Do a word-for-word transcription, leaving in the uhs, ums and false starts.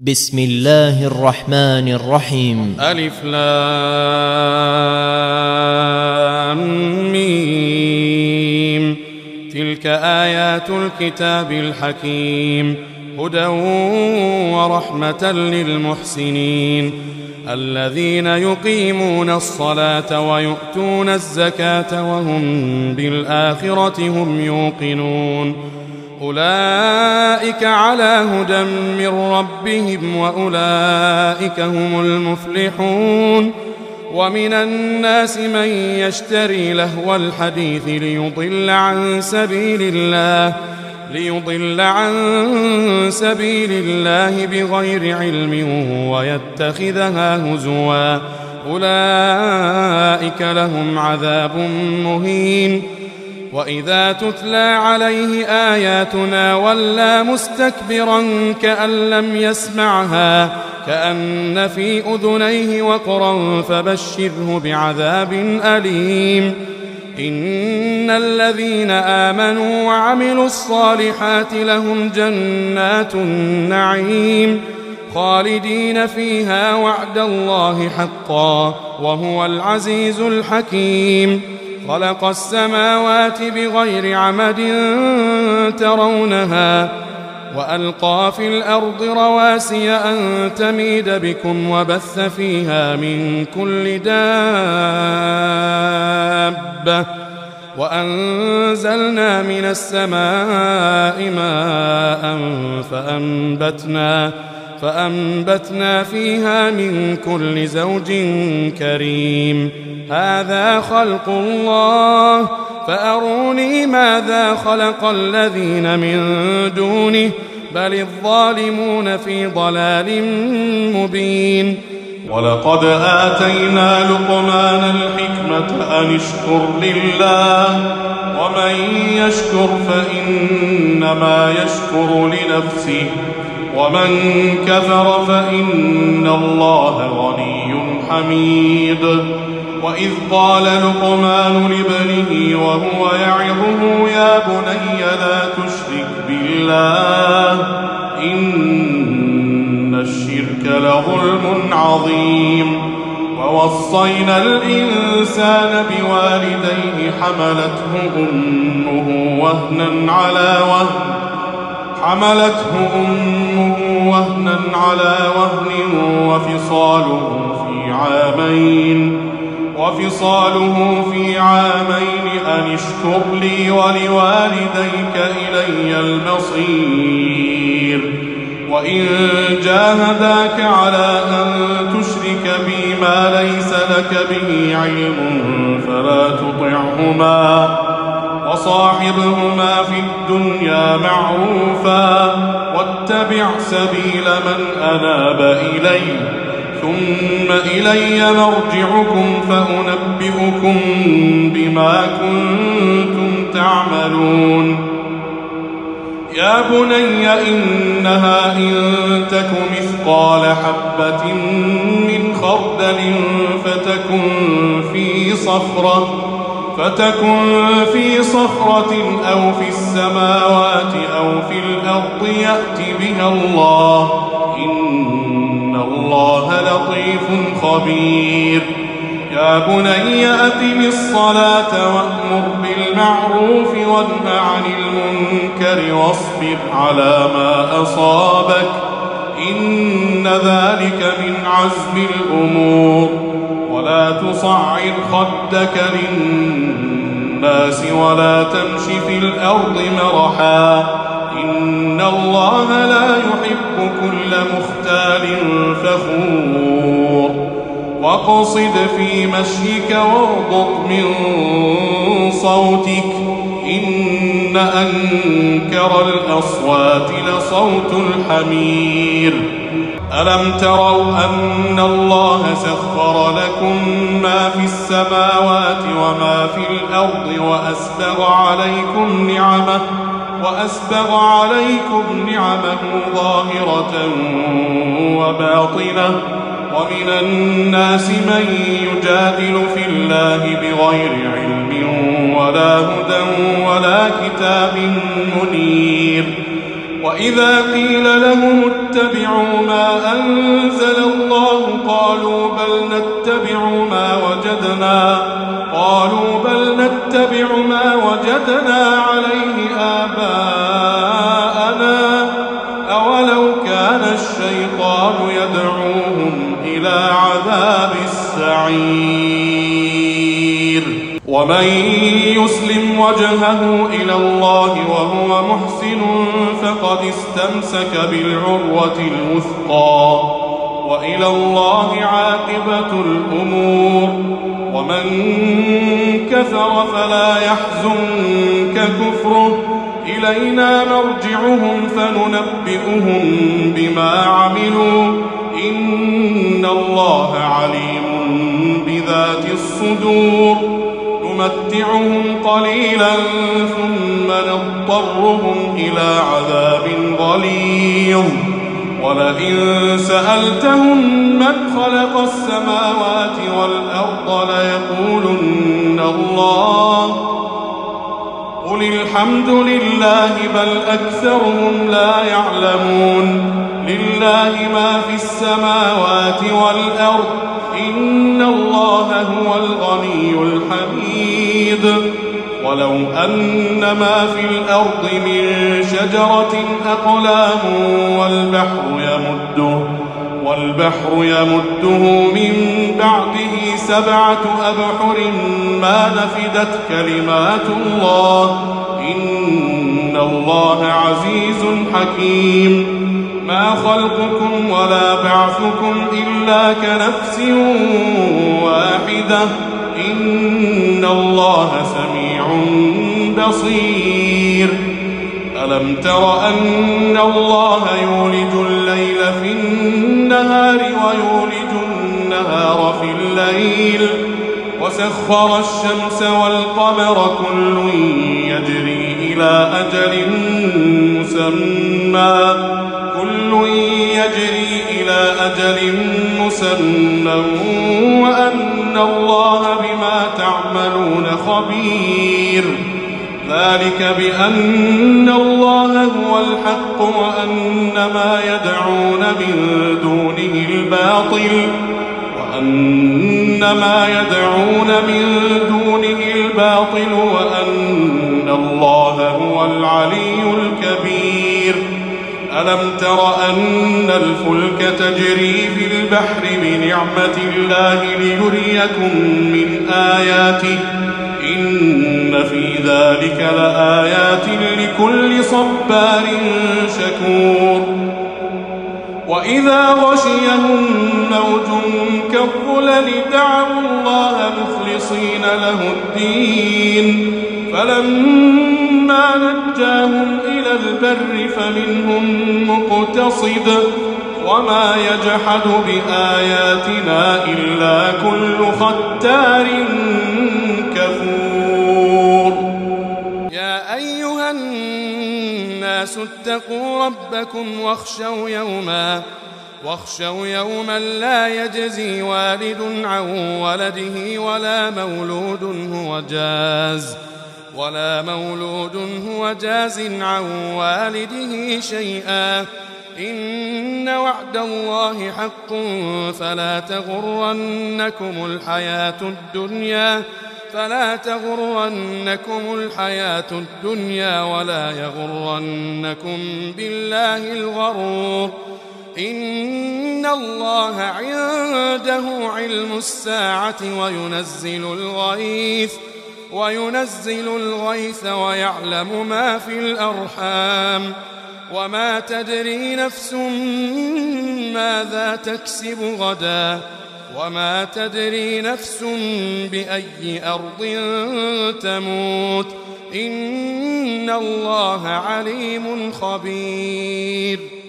بسم الله الرحمن الرحيم. ألف لام ميم. تلك آيات الكتاب الحكيم، هدى ورحمة للمحسنين الذين يقيمون الصلاة ويؤتون الزكاة وهم بالآخرة هم يوقنون. أولئك على هدى من ربهم وأولئك هم المفلحون. ومن الناس من يشتري لهو الحديث ليضل عن سبيل الله ليضل عن سبيل الله بغير علم ويتخذها هزوا، أولئك لهم عذاب مهين. وإذا تتلى عليه آياتنا ولى مستكبرا كأن لم يسمعها كأن في أذنيه وقرا فبشره بعذاب أليم. إن الذين آمنوا وعملوا الصالحات لهم جنات النعيم خالدين فيها وعد الله حقا وهو العزيز الحكيم. خلق السماوات بغير عمد ترونها وألقى في الأرض رواسي أن تميد بكم وبث فيها من كل دابة وأنزلنا من السماء ماء فأنبتنا فأنبتنا فيها من كل زوج كريم. هذا خلق الله فأروني ماذا خلق الذين من دونه بل الظالمون في ضلال مبين. ولقد آتينا لقمان الحكمة أن اشكر لله ومن يشكر فإنما يشكر لنفسه ومن كفر فإن الله غني حميد. وإذ قال لقمان لابنه وهو يعظه يا بني لا تشرك بالله إن الشرك لظلم عظيم. ووصينا الإنسان بوالديه حملته أمه وهنا على وهن حملته أمه وهنا على وهن وفصاله في عامين وفصاله في عامين أن اشكر لي ولوالديك إلي المصير. وإن جاهداك على أن تشرك بي ما ليس لك به علم فلا تطعهما وصاحبهما في الدنيا معروفا واتبع سبيل من أناب إلي ثم إلي مرجعكم فأنبئكم بما كنتم تعملون. يا بني إنها إن تك مثقال حبة من خردل فتكن في صخرة فتكن في صخرة أو في السماوات أو في الأرض يأت بها الله إن الله لطيف خبير. يا بني أقم الصلاة وأمر بالمعروف وانه عن المنكر واصبر على ما أصابك إن ذلك من عزم الأمور. ولا تصعر خدك للناس ولا تمش في الأرض مرحا إن الله لا يحب كل مختال فخور. واقصد في مشيك واغضض من صوتك إن أنكر الأصوات لصوت الحمير. ألم تروا أن الله سخر لكم ما في السماوات وما في الأرض وأسبغ عليكم نعمه وأسبغ عليكم نعمه ظاهرة وباطنة ومن الناس من يجادل في الله بغير علم ولا هدى ولا كتاب منير وإذا قيل لهم اتبعوا ما أنزل الله قالوا بل نتبع ما وجدنا قالوا بل نتبع ما وجدنا عليه آباءنا أولو كان الشيطان يدعوهم إلى عذاب السعير ومن يسلم وجهه إلى الله وهو محسن فقد استمسك بالعروة الوثقى وإلى الله عاقبة الأمور ومن كفر فلا يحزنك كفره إلينا مرجعهم فننبئهم بما عملوا إن الله عليم بذات الصدور نمتعهم قليلا ثم نضطرهم إلى عذاب غليظ ولئن سألتهم من خلق السماوات والأرض ليقولن الله قل الحمد لله بل أكثرهم لا يعلمون لله ما في السماوات والأرض إن الله هو الغني الحميد ولو أن ما في الأرض من شجرة أقلام والبحر يمده والبحر يمده من بعده سبعة أبحر ما نفدت كلمات الله إن الله عزيز حكيم ما خلقكم ولا بعثكم إلا كنفس واحدة إن الله سميع بصير ألم تر أن الله يولج الليل في النهار ويولج النهار في الليل وسخر الشمس والقمر كل يجري إلى أجل مسمى كل يجري إلى أجل مسمى وأن الله بما تعملون خبير ذلك بأن الله هو الحق وأن ما يدعون من دونه الباطل وأن ما يدعون من دونه الباطل وأن الله هو العلي الكبير ألم تر أن الفلك تجري في البحر بنعمة الله ليريكم من آياته إن في ذلك لآيات لكل صبار شكور وإذا غشيهم موج كالظلل دعوا الله مخلصين له الدين فلما نجاهم إلى البر فمنهم مقتصد وما يجحد بآياتنا إلا كل ختار كفور يا أيها الناس اتقوا ربكم واخشوا يوما واخشوا يوما لا يجزي والد عن ولده ولا مولود هو جاز ولا مولود هو جاز عن والده شيئا إن وعد الله حق فلا تغرنكم الحياة الدنيا فلا تغرنكم الحياة الدنيا ولا يغرنكم بالله الغرور إن الله عنده علم الساعة وينزل الغيث وينزل الغيث ويعلم ما في الأرحام وما تدري نفس ماذا تكسب غدا وما تدري نفس بأي أرض تموت إن الله عليم خبير